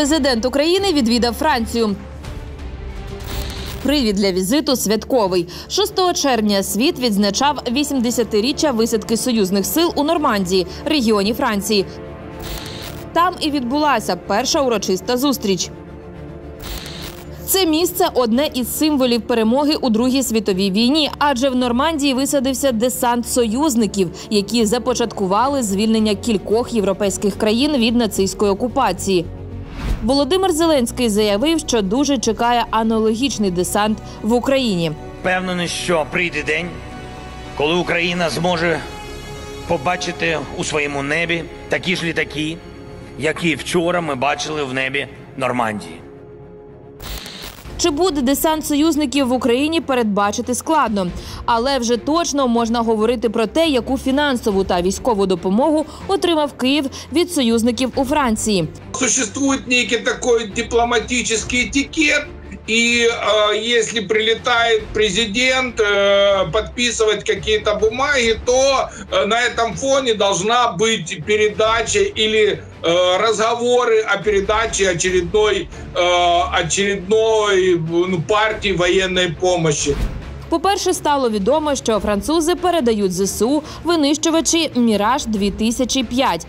Президент України відвідав Францію. Привід для візиту святковий. 6 червня світ відзначав 80-річчя висадки союзних сил у Нормандії, регіоні Франції. Там і відбулася перша урочиста зустріч. Це місце – одне із символів перемоги у Другій світовій війні, адже в Нормандії висадився десант союзників, які започаткували звільнення кількох європейських країн від нацистської окупації. Володимир Зеленський заявив, що дуже чекає аналогічний десант в Україні. Впевнений, що прийде день, коли Україна зможе побачити у своєму небі такі ж літаки, які вчора ми бачили в небі Нормандії. Чи буде десант союзників в Україні, передбачити складно. Але вже точно можна говорити про те, яку фінансову та військову допомогу отримав Київ від союзників у Франції. Существує некий такой дипломатический этикет. И если прилетает президент подписывать какие-то бумаги, то на этом фоне должна быть передача или разговоры о передаче очередной партии военной помощи. По-перше, стало відомо, що французи передають ЗСУ винищувачі «Міраж-2005».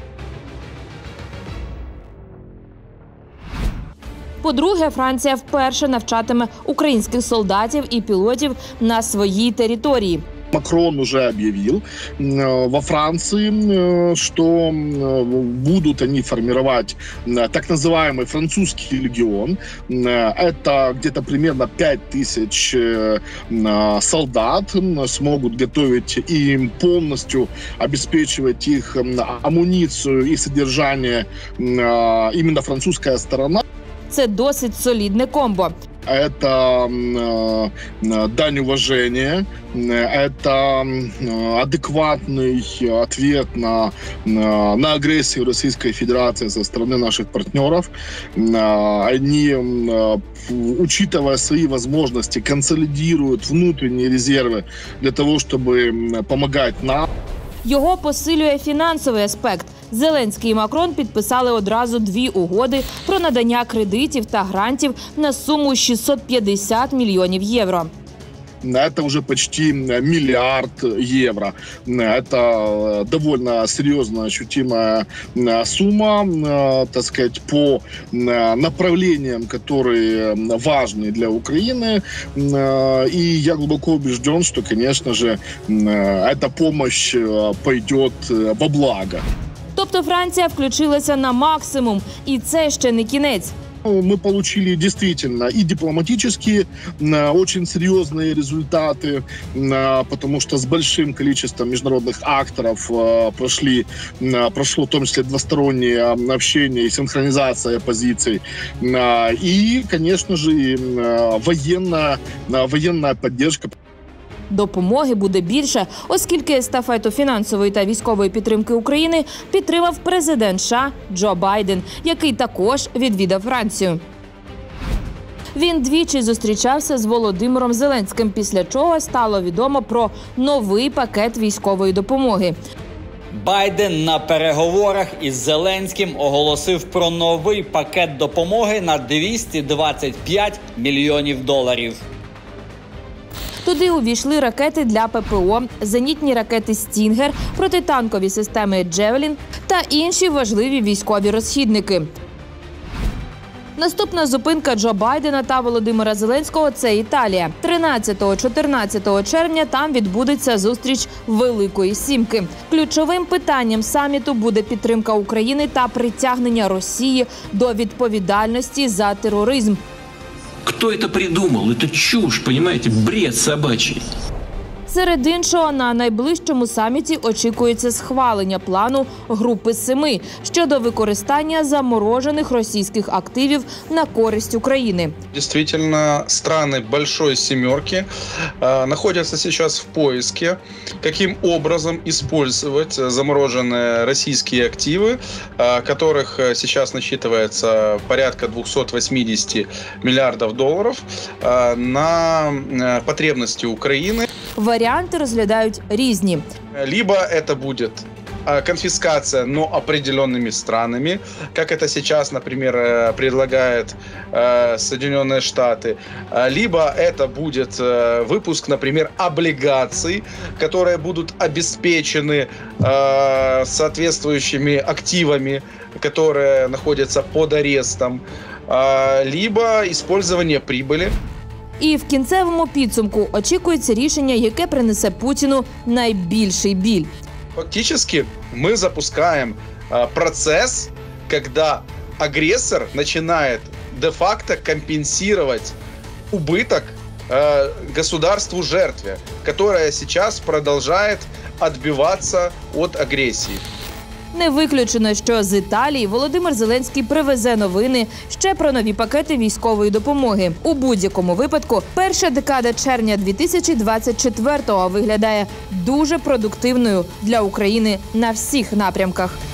По-друге, Франція вперше навчатиме українських солдатів і пілотів на своїй території. Макрон уже объявил во Франции, что будут они формировать так называемый французский легион. Это где-то примерно 5000 солдат, смогут готовить и полностью обеспечивать их амуницию и содержание именно французская сторона. Це досить солідне комбо. Это дань уважения, это адекватный ответ на агрессию Российской Федерации со стороны наших партнеров. Они, учитывая свои возможности, консолидируют внутренние резервы для того, чтобы помогать нам. Його посилює фінансовий аспект. Зеленський і Макрон підписали одразу 2 угоди про надання кредитів та грантів на суму 650 мільйонів євро. Это уже почти $1 миллиард евро. Это довольно серьезная, ощутимая сумма, так сказать, по направлениям, которые важны для Украины. И я глубоко убежден, что, конечно же, эта помощь пойдет во благо. Тобто Франція включилася на максимум, і це ще не кінець. Мы получили действительно и дипломатические очень серьезные результаты, потому что с большим количеством международных акторов прошло в том числе двустороннее общение и синхронизация позиций. И, конечно же, военная поддержка. Допомоги буде більше, оскільки естафету фінансової та військової підтримки України підтримав президент США Джо Байден, який також відвідав Францію. Він двічі зустрічався з Володимиром Зеленським, після чого стало відомо про новий пакет військової допомоги. Байден на переговорах із Зеленським оголосив про новий пакет допомоги на $225 мільйонів. Туди увійшли ракети для ППО, зенітні ракети «Стінгер», протитанкові системи «Джевелін» та інші важливі військові розхідники. Наступна зупинка Джо Байдена та Володимира Зеленського – це Італія. 13-14 червня там відбудеться зустріч Великої Сімки. Ключовим питанням саміту буде підтримка України та притягнення Росії до відповідальності за тероризм. Кто это придумал? Это чушь, понимаете? Бред собачий. Серед іншого, на найближчому саміті очікується схвалення плану Групи 7 щодо використання заморожених російських активів на користь України. Действительно, страны Большой Семерки находятся сейчас в поиске, каким образом использовать замороженные российские активы, которых сейчас насчитывается порядка $280 миллиардов, на потребности Украины. Варіанти розглядають різні. Либо это будет конфискация, но определенными странами, как это сейчас, например, предлагает Соединенные Штаты, либо это будет выпуск, например, облигаций, которые будут обеспечены соответствующими активами, которые находятся под арестом, либо использование прибыли. І в кінцевому підсумку очікується рішення, яке принесе Путіну найбільший біль. Фактически мы запускаем процесс, когда агрессор начинает де-факто компенсировать убыток государству-жертве, которое сейчас продолжает отбиваться от агрессии. Не виключено, що з Італії Володимир Зеленський привезе новини ще про нові пакети військової допомоги. У будь-якому випадку, перша декада червня 2024-го виглядає дуже продуктивною для України на всіх напрямках.